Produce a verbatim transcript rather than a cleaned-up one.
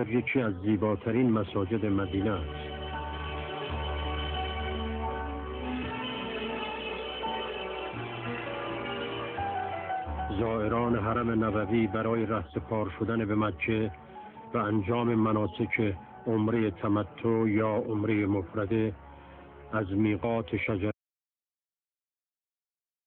یکی از زیباترین مساجد مدینه است. زائران حرم نبوی برای رهسپار شدن به مکه و انجام مناسک عمره تمتع یا عمره مفرده از میقات شجر